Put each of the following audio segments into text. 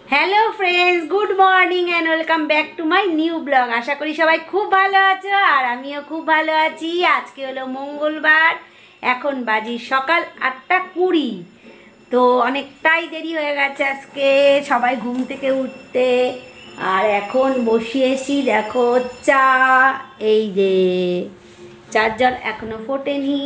Hello friends, good morning and welcome back to my new blog. আশা করি সবাই খুব ভালো আছো আর আমিও খুব ভালো আছি। আজকে হলো মঙ্গলবার, এখন বাজি সকাল 8:20। তো অনেকটাই দেরি হয়ে গেছে আজকে সবাই ঘুম থেকে উঠতে। আর এখন বসিয়েছি দেখো চা, এই যে চার জল এখনো ফোটেনি।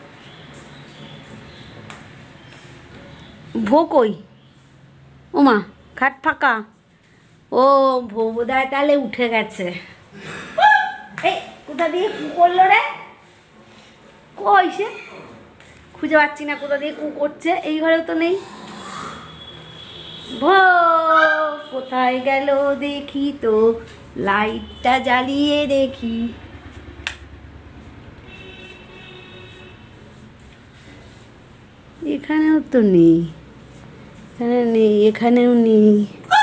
ভোকই ওমা খাট ফাঁকা। ও বোধহয় তাহলে উঠে গেছে। এই কোথা দিয়ে কু করলো রে? কই সে খুঁজে পাচ্ছি না, কোথা দিয়ে কু করছে। এই ঘরেও তো নেই। ভো কোথায় গেল দেখি তো, লাইটটা জ্বালিয়ে দেখি। এখানেও তো নেই, এখানে নেই, এখানেও নেই।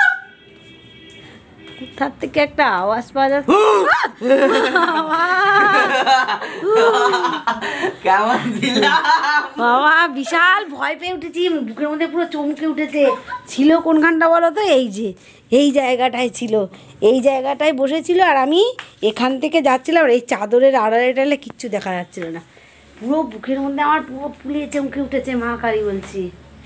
কোথার থেকে একটা আওয়াজ পাওয়া যাচ্ছে। কেমন দিলাম বাবা, বিশাল ভয় পেয়ে উঠেছি, বুকের মধ্যে পুরো চমকে উঠেছে। ছিল কোনখানটা বলো তো? এই যে এই জায়গাটায় ছিল, এই জায়গাটায় বসেছিল। আর আমি এখান থেকে যাচ্ছিলাম, আর এই চাদরের আড়ালে টালে কিচ্ছু দেখা যাচ্ছিল না। পুরো বুকের মধ্যে আমার পুরো ফুলে চমকে উঠেছে, মা কালী বলছি।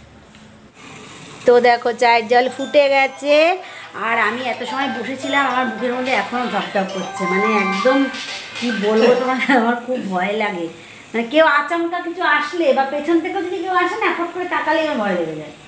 তো দেখো চায়ের জল ফুটে গেছে, আর আমি এত সময় বসেছিলাম, আমার বুকের মধ্যে এখনও ধপধপ করছে। মানে একদম কি বলবো তোমাকে, আমার খুব ভয় লাগে। মানে কেউ আচমকা কিছু আসলে বা পেছন থেকেও যদি কেউ আসে না, ফট করে তাকালেই আমার ভয় লেগে যায়।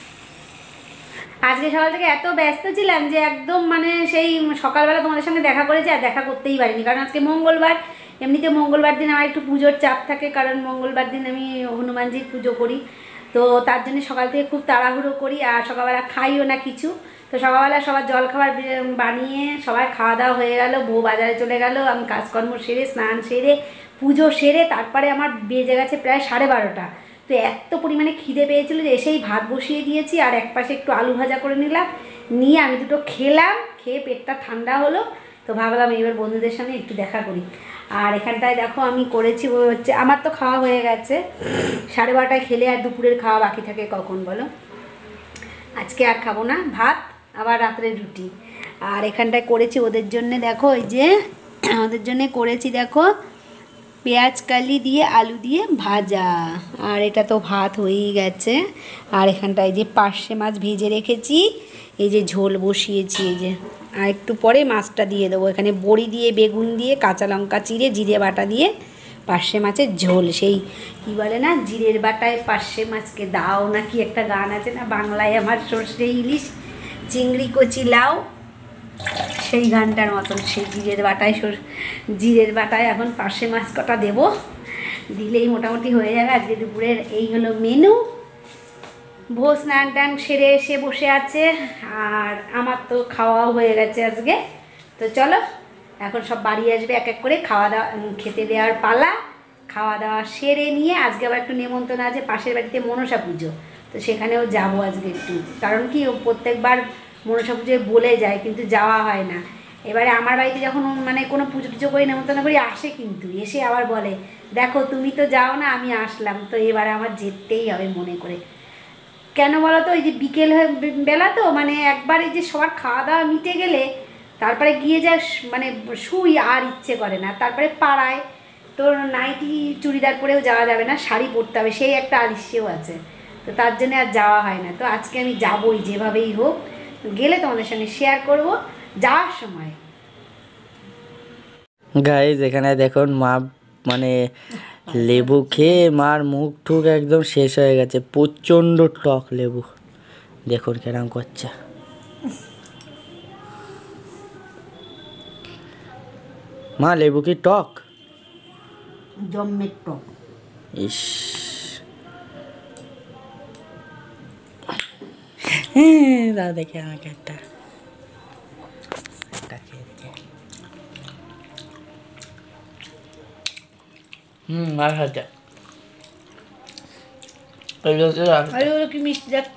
আজকে সকাল থেকে এত ব্যস্ত ছিলাম যে একদম মানে সেই সকালবেলা তোমাদের সঙ্গে দেখা করেছি, আর দেখা করতেই পারিনি। কারণ আজকে মঙ্গলবার, এমনিতে মঙ্গলবার দিন আমার একটু পুজোর চাপ থাকে, কারণ মঙ্গলবার দিন আমি হনুমানজির পুজো করি। তো তার জন্য সকাল থেকে খুব তাড়াহুড়ো করি, আর সকালবেলা খাইও না কিছু। তো সকালবেলা সবার জলখাবার বানিয়ে সবাই খাওয়া দাওয়া হয়ে গেল, বউ বাজারে চলে গেল, আমি কাজকর্ম সেরে স্নান সেরে পুজো সেরে তারপরে আমার বেজে গেছে প্রায় 12:30। তো এত পরিমাণে খিদে পেয়েছিল যে এসেই ভাত বসিয়ে দিয়েছি, আর এক পাশে একটু আলু ভাজা করে নিলাম, নিয়ে আমি দুটো খেলাম। খেয়ে পেটটা ঠান্ডা হলো, তো ভাবলাম এবার বন্ধুদের সামনে একটু দেখা করি। আর এখানটায় দেখো আমি করেছি হচ্ছে, আমার তো খাওয়া হয়ে গেছে 12:30টায় খেলে, আর দুপুরের খাওয়া বাকি থাকে কখন বলো? আজকে আর খাবো না ভাত, আবার রাত্রে রুটি। আর এখানটায় করেছি ওদের জন্যে, দেখো এই যে ওদের জন্যে করেছি দেখো পেঁয়াজ কালি দিয়ে আলু দিয়ে ভাজা। আর এটা তো ভাত হয়েই গেছে। আর এখানটায় যে পার্শে মাছ ভেজে রেখেছি, এই যে ঝোল বসিয়েছি, এই যে। আর একটু পরে মাছটা দিয়ে দেবো। এখানে বড়ি দিয়ে, বেগুন দিয়ে, কাঁচা লঙ্কা চিড়ে, জিরে বাটা দিয়ে পার্শে মাছের ঝোল। সেই কী বলে না, জিরের বাটায় পার্শে মাছকে দাও না কি একটা গান আছে না বাংলায় আমার, সর্ষে ইলিশ চিংড়ি কচি লাউ, সেই গানটার মতন। সেই জিরের বাটায় এখন পার্শে মাছ কটা দেবো, দিলেই মোটামুটি হয়ে যাবে। আজকে দুপুরের এই হলো মেনু। ভোর স্নান টান সেরে এসে বসে আছে, আর আমার তো খাওয়াও হয়ে গেছে আজকে। তো চলো এখন সব বাড়ি আসবে এক এক করে, খাওয়া দাওয়া খেতে দেওয়ার পালা। খাওয়া দাওয়া সেরে নিয়ে আজকে আবার একটু নেমন্তন্ন আছে পাশের বাড়িতে, মনসা পুজো। তো সেখানেও যাবো আজকে একটু, কারণ কি প্রত্যেকবার মনসা পুজোয় বলে যায় কিন্তু যাওয়া হয় না। এবারে আমার বাড়িতে যখন মানে কোনো পুজো টুজো করে নেমন্তন্ন করি আসে, কিন্তু এসে আবার বলে দেখো তুমি তো যাও না, আমি আসলাম। তো এবারে আমার যেতেই হবে মনে করে। কেন বলো তো? ওই যে বিকেল বেলা তো, মানে একবার এই যে সবার খাওয়া দাওয়া মিটে গেলে তারপরে গিয়ে যা মানে শুই, আর ইচ্ছে করে না। তারপরে পাড়ায় তো নাইটি চুড়িদার পরেও যাওয়া যাবে না, শাড়ি পরতে হবে, সেই একটা আলিস্যেও আছে। তো তার জন্য আর যাওয়া হয় না। তো আজকে আমি যাবই যেভাবেই হোক, গেলে তোমাদের সঙ্গে শেয়ার করব যাওয়ার সময়। গাইজ এখানে দেখুন মা মানে লেবু খেয়ে মার মুখ ঠুক একদম শেষ হয়ে গেছে, প্রচণ্ড টক লেবু। দেখুন কেরম করছে। মা লেবু কি টক? জম্মের টক। ইস, দাও দেখি আমাকে একটা খেয়ে দেখি। আর হচ্ছে কি মিষ্টি দেখতো।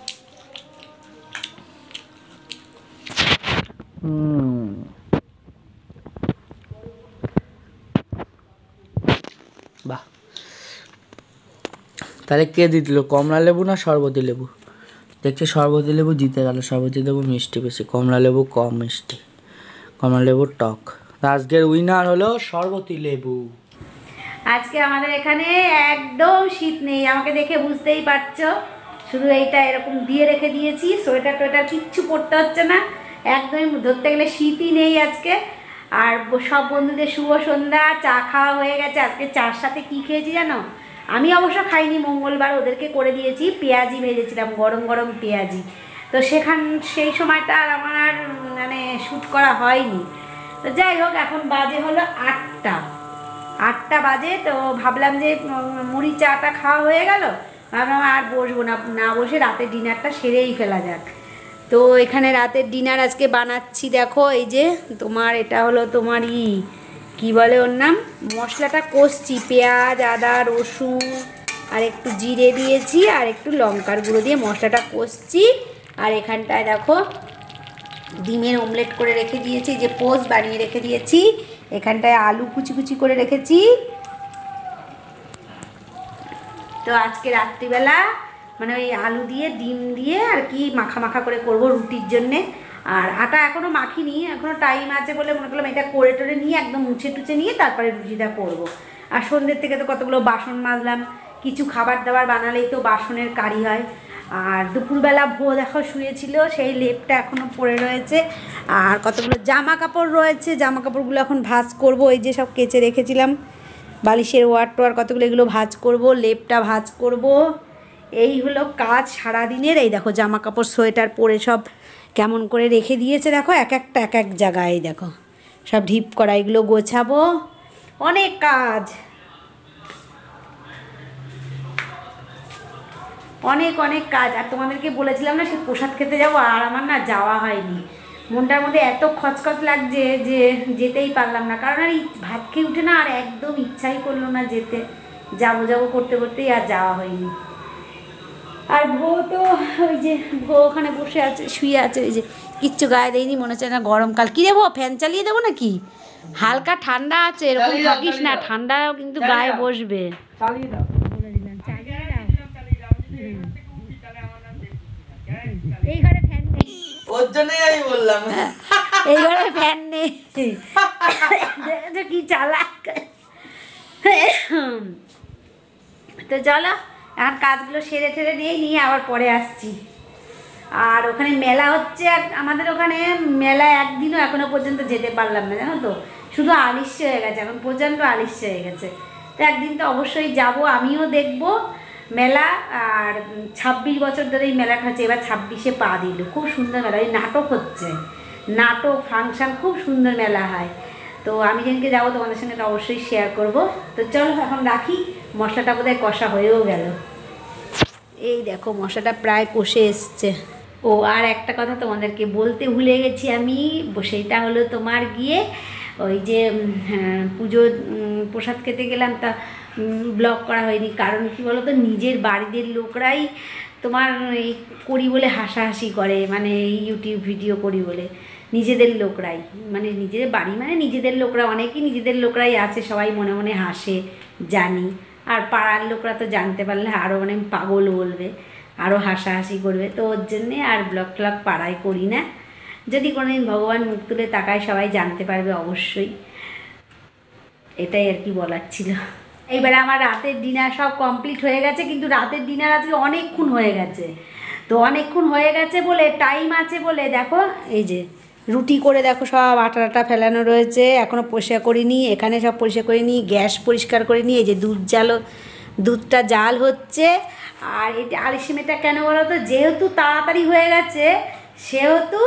বাহ, তাহলে কে দিল, কমলা লেবু না শরবতী লেবু? দেখছি শরবতি লেবু জিতে গেল, শরবতি লেবু মিষ্টি বেশি, কমলা লেবু কম মিষ্টি, কমলা লেবুর টক। আজকের উইনার হলো শরবতি লেবু। আজকে আমাদের এখানে একদম শীত নেই, আমাকে দেখে বুঝতেই পারছো। শুধু এইটা এরকম দিয়ে রেখে দিয়েছি, সোয়েটার টোয়েটার কিচ্ছু পরতে হচ্ছে না, একদমই ধরতে গেলে শীতই নেই আজকে। আর সব বন্ধুদের শুভ সন্ধ্যা। চা খাওয়া হয়ে গেছে। আজকে চার সাথে কি খেয়েছি জানো? আমি অবশ্য খাইনি, মঙ্গলবার ওদেরকে করে দিয়েছি, পেঁয়াজি ভেজেছিলাম, গরম গরম পেঁয়াজি। তো সেই সময়টা আর আমার আর মানে শ্যুট করা হয়নি। তো যাই হোক, এখন বাজে হলো 8টা বাজে। তো ভাবলাম যে মুড়ি চাটা খাওয়া হয়ে গেল, ভাবলাম আর বসবো না, না বসে রাতের ডিনারটা সেরেই ফেলা যাক। তো এখানে রাতের ডিনার আজকে বানাচ্ছি। দেখো এই যে তোমার এটা হলো তোমার কি বলে ওর নাম, মশলাটা কষছি, পেঁয়াজ আদা রসুন আর একটু জিরে দিয়েছি আর একটু লঙ্কার গুঁড়ো দিয়ে মশলাটা কষছি। আর এখানটায় দেখো ডিমের অমলেট করে রেখে দিয়েছি, যে পোস্ট বানিয়ে রেখে দিয়েছি। এখানটায় আলু কুচি কুচি করে রেখেছি। তো আজকে রাত্রিবেলা মানে ওই আলু দিয়ে ডিম দিয়ে আর কি মাখা মাখা করে করব রুটির জন্যে। আর আটা এখনও মাখিনি, এখনও টাইম আছে বলে মনে করলাম এটা করে টোরে নিয়ে একদম মুছে টুছে নিয়ে তারপরে রুটিটা করব। আর সন্ধ্যের থেকে তো কতগুলো বাসন মাজলাম, কিছু খাবার দাবার বানালেই তো বাসনের কারি হয়। আর দুপুরবেলা দেখো শুয়েছিল, সেই লেপটা এখনও পড়ে রয়েছে। আর কতগুলো জামা কাপড় রয়েছে, জামা কাপড়গুলো এখন ভাঁজ করব। এই যে সব কেচে রেখেছিলাম, বালিশের ওয়ার টোয়ার কতগুলো, এগুলো ভাঁজ করব, লেপটা ভাঁজ করব। এই হলো কাজ সারাদিনের। এই দেখো জামা কাপড় সোয়েটার পরে সব কেমন করে রেখে দিয়েছে, দেখো এক একটা এক এক জায়গায়, দেখো সব ঢিপ করা, এগুলো গোছাবো, অনেক কাজ, অনেক অনেক কাজ। আর তোমাদেরকে বলেছিলাম না সে প্রসাদ খেতে যাবো, আর আমার না যাওয়া হয়নি। মনটার মধ্যে এত খচখচ লাগছে যে যেতেই পারলাম না, কারণ আর ভাত খেয়ে উঠে না আর একদম ইচ্ছাই করলো না যেতে। যাবো যাবো করতে করতেই আর যাওয়া হয়নি। আর তো ওই যে ওখানে বসে আছে, শুয়ে আছে, ওই যে কিচ্ছু গায়ে দেয়নি, মনে হচ্ছে না গরমকাল। কী দেবো, ফ্যান চালিয়ে দেবো নাকি? হালকা ঠান্ডা আছে, এরকম থাকিস না, ঠান্ডা কিন্তু গায়ে বসবে। এই ঘরে ফ্যান নেই, ওর জন্যই আমি বললাম এই ঘরে ফ্যান নেই। কি চালাক। তো চলো এখন কাজগুলো সেরে ঠেরে নিয়ে আবার পরে আসছি। আর ওখানে মেলা হচ্ছে, আমাদের ওখানে মেলা একদিনও এখনো পর্যন্ত যেতে পারলাম না, জানো তো, শুধু আলিস্য হয়ে গেছে, এখন প্রচণ্ড আলিস্য হয়ে গেছে। তো একদিন তো অবশ্যই যাব, আমিও দেখব মেলা। আর 26 বছর ধরে এই মেলাটা হচ্ছে, এবার 26-এ পা দিল। খুব সুন্দর মেলা, ওই নাটক হচ্ছে, নাটক ফাংশান, খুব সুন্দর মেলা হয়। তো আমি যেদিনকে যাবো তোমাদের সঙ্গে তো অবশ্যই শেয়ার করব। তো চলো এখন রাখি, মশলাটা বোধহয় কষা হয়েও গেল। এই দেখো মশলাটা প্রায় কষে এসছে। ও আর একটা কথা তোমাদেরকে বলতে ভুলে গেছি আমি, সেইটা হলো তোমার গিয়ে ওই যে পুজোর প্রসাদ খেতে গেলাম, তা ব্লগ করা হয়নি। কারণ কি বলো তো, নিজের বাড়ির লোকরাই তোমার এই করি বলে হাসাহাসি করে, মানে ইউটিউব ভিডিও করি বলে নিজেদের লোকরাই, মানে নিজেদের বাড়ি মানে নিজেদের লোকরা, অনেকেই নিজেদের লোকরাই আছে, সবাই মনে মনে হাসে জানি। আর পাড়ার লোকরা তো জানতে পারলে আরও মানে পাগল বলবে, আরও হাসাহাসি করবে। তো ওর জন্যে আর ব্লগ ট্লগ পাড়ায় করি না। যদি কোনোদিন ভগবান মুখ তুলে তাকায় সবাই জানতে পারবে অবশ্যই, এটাই আর কি বলার ছিল। এইবারে আমার রাতের ডিনার সব কমপ্লিট হয়ে গেছে, কিন্তু রাতের ডিনার আজকে অনেকক্ষণ হয়ে গেছে। তো অনেকক্ষণ হয়ে গেছে বলে, টাইম আছে বলে দেখো এই যে রুটি করে দেখো সব আটা ফেলানো রয়েছে, এখনও পরিষ্কার করিনি, এখানে সব পরিষ্কার করিনি, গ্যাস পরিষ্কার করিনি। এই যে দুধটা জাল হচ্ছে। আর এটা আলিসিমেটা কেন বলো তো, যেহেতু তাড়াতাড়ি হয়ে গেছে সেহেতু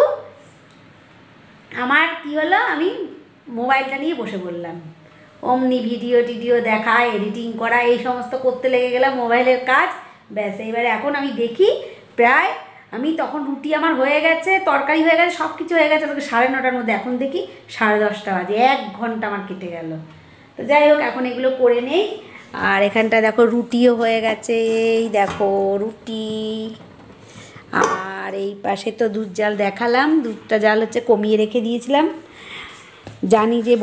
আমার কি হলো, আমি মোবাইলটা নিয়ে বসে পড়লাম, অমনি ভিডিও টিডিও দেখা, এডিটিং করা, এই সমস্ত করতে লেগে গেলাম, মোবাইলের কাজ। ব্যাস এইবারে এখন আমি দেখি প্রায়, আমি তখন রুটি আমার হয়ে গেছে, তরকারি হয়ে গেছে, সব কিছু হয়ে গেছে, তোকে 9:30-র মধ্যে, এখন দেখি 10:30 বাজে, 1 ঘন্টা আমার কেটে গেল। তো যাই হোক এখন এগুলো করে নেই। আর এখানটা দেখো রুটিও হয়ে গেছে, এই দেখো রুটি। আর এই পাশে তো দুধ জাল দেখালাম, দুধটা জাল হচ্ছে, কমিয়ে রেখে দিয়েছিলাম জানি যে।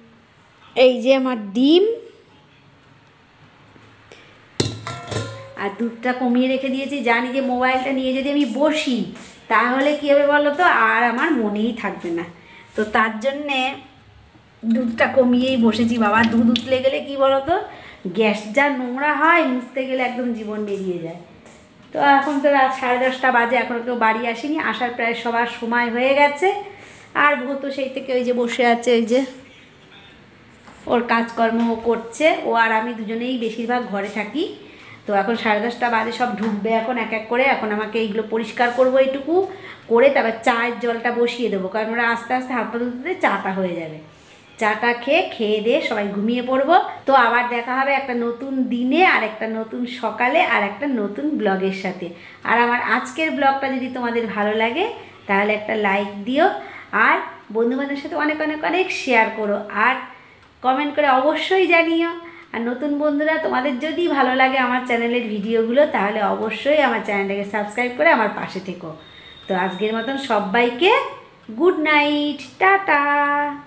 এই যে আমার ডিম, আর দুধটা কমিয়ে রেখে দিয়েছি, জানি যে মোবাইলটা নিয়ে যদি আমি বসি তাহলে কী হবে বলো তো, আর আমার মনেই থাকবে না। তো তার জন্যে দুধটা কমিয়েই বসেছি বাবা। দুধ উতলে গেলে কি বলো তো, গ্যাস যা নোংরা হয়, মুছতে গেলে একদম জীবন বেরিয়ে যায়। তো এখন তো রাত 10:30 বাজে, এখনও কেউ বাড়ি আসেনি, আসার প্রায় সবার সময় হয়ে গেছে। আর বউ তো সেই থেকে ওই যে বসে আছে, ওই যে ওর কাজকর্ম করছে। ও আর আমি দুজনেই বেশিরভাগ ঘরে থাকি। তো এখন 10:30 বাজে, সব ঢুকবে এখন এক এক করে। এখন আমাকে এইগুলো পরিষ্কার করবো এইটুকু করে, তারপর চায়ের জলটা বসিয়ে দেবো, কারণ ওরা আস্তে আস্তে হাত পা ধুতে চাটা হয়ে যাবে। চাটা খেয়ে দিয়ে সবাই ঘুমিয়ে পড়বো। তো আবার দেখা হবে একটা নতুন দিনে, আর একটা নতুন সকালে, আর একটা নতুন ব্লগের সাথে। আর আমার আজকের ব্লগটা যদি তোমাদের ভালো লাগে তাহলে একটা লাইক দিও, আর বন্ধুবান্ধবের সাথে অনেক অনেক অনেক শেয়ার করো, আর কমেন্ট করে অবশ্যই জানিও। আর নতুন বন্ধুরা, তোমাদের যদি ভালো লাগে আমার চ্যানেলের ভিডিওগুলো, তাহলে অবশ্যই আমার চ্যানেলটাকে সাবস্ক্রাইব করে আমার পাশে থেকো। তো আজকের মতন সবাইকে গুড নাইট, টাটা।